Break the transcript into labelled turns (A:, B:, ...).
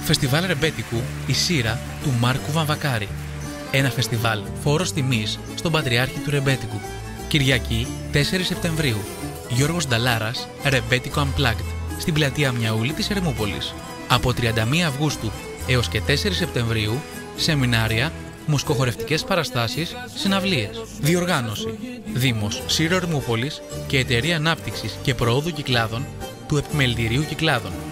A: Φεστιβάλ Ρεμπέτικου, η Σύρα του Μάρκου Βαμβακάρη. Ένα φεστιβάλ φόρος τιμής στον Πατριάρχη του Ρεμπέτικου. Κυριακή 4 Σεπτεμβρίου. Γιώργος Νταλάρας, Ρεμπέτικο Unplugged, στην πλατεία Μιαούλη της Ερμούπολης. Από 31 Αυγούστου έως και 4 Σεπτεμβρίου, σεμινάρια, μουσικοχορευτικές παραστάσεις, συναυλίες. Διοργάνωση: Δήμος Σύρο Ερμούπολης και Εταιρεία Ανάπτυξης και Προόδου Κυκλάδων του Επιμελητηρίου Κυκλάδων.